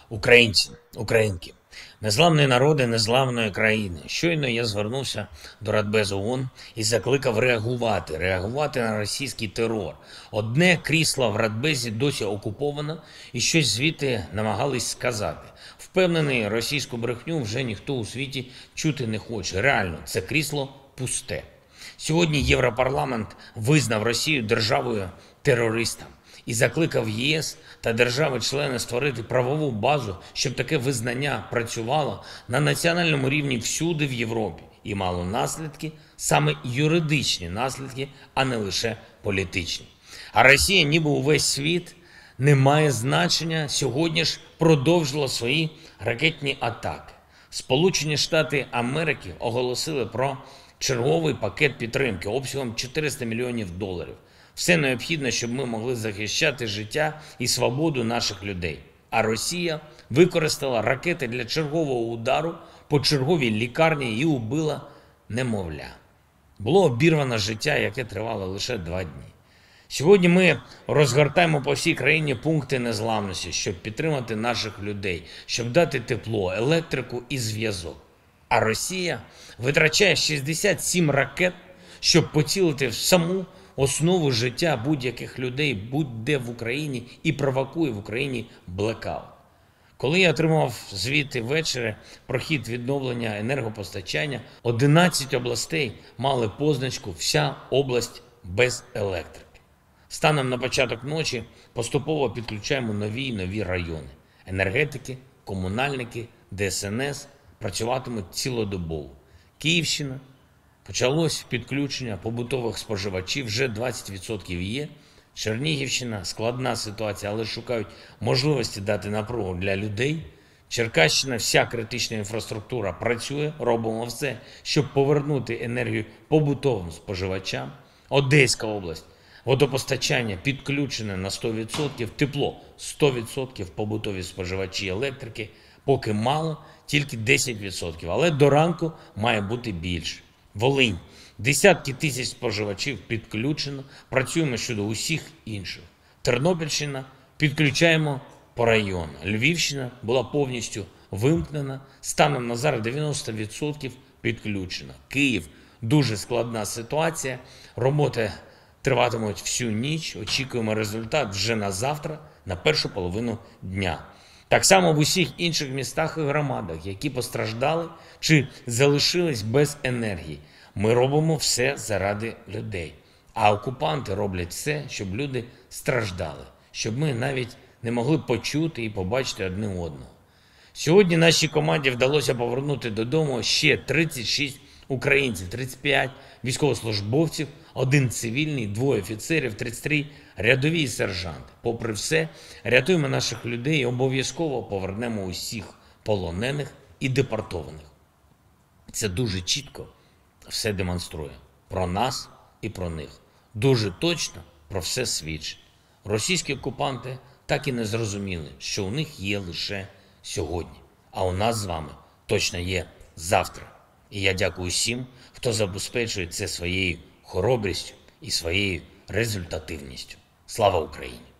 Українці, українки, незламні народи незламної країни. Щойно я звернувся до Радбезу ООН і закликав реагувати на російський терор. Одне крісло в Радбезі досі окуповано, і щось звідти намагались сказати. Впевнений, російську брехню вже ніхто у світі чути не хоче. Реально, це крісло пусте. Сьогодні Європарламент визнав Росію державою-терористом і закликав ЄС та держави-члени створити правову базу, щоб таке визнання працювало на національному рівні всюди в Європі і мало наслідки, саме юридичні наслідки, а не лише політичні. А Росія, ніби увесь світ, не має значення, сьогодні ж продовжила свої ракетні атаки. Сполучені Штати Америки оголосили про черговий пакет підтримки обсягом $400 мільйонів. Все необхідне, щоб ми могли захищати життя і свободу наших людей. А Росія використала ракети для чергового удару по черговій лікарні і убила немовля. Було обірвано життя, яке тривало лише 2 дні. Сьогодні ми розгортаємо по всій країні пункти незламності, щоб підтримати наших людей, щоб дати тепло, електрику і зв'язок. А Росія витрачає 67 ракет, щоб поцілити в саму основу життя будь-яких людей будь-де в Україні і провокує в Україні блекаут. Коли я отримав звіти ввечері про хід відновлення енергопостачання, 11 областей мали позначку «Вся область без електрики». Станом на початок ночі поступово підключаємо нові і нові райони. Енергетики, комунальники, ДСНС працюватимуть цілодобово. Київщина. Почалось підключення побутових споживачів, вже 20% є. Чернігівщина – складна ситуація, але шукають можливості дати напругу для людей. Черкащина – вся критична інфраструктура працює, робимо все, щоб повернути енергію побутовим споживачам. Одеська область – водопостачання підключене на 100%, тепло – 100%, побутові споживачі електрики. Поки мало, тільки 10%, але до ранку має бути більше. Волинь. Десятки тисяч споживачів підключено, працюємо щодо усіх інших. Тернопільщина. Підключаємо по району. Львівщина була повністю вимкнена, станом на зараз 90% підключено. Київ. Дуже складна ситуація, роботи триватимуть всю ніч, очікуємо результат вже на завтра, на першу половину дня. Так само в усіх інших містах і громадах, які постраждали чи залишились без енергії. Ми робимо все заради людей. А окупанти роблять все, щоб люди страждали, щоб ми навіть не могли почути і побачити одне одного. Сьогодні нашій команді вдалося повернути додому ще 36 українців, 35 військовослужбовців, 1 цивільний, 2 офіцерів, 33 рядові і сержанти. Попри все, рятуємо наших людей і обов'язково повернемо усіх полонених і депортованих. Це дуже чітко все демонструє про нас і про них. Дуже точно про все свідчить. Російські окупанти так і не зрозуміли, що у них є лише сьогодні, а у нас з вами точно є завтра. І я дякую всім, хто забезпечує це своєю хоробрістю і своєю результативністю. Слава Україні!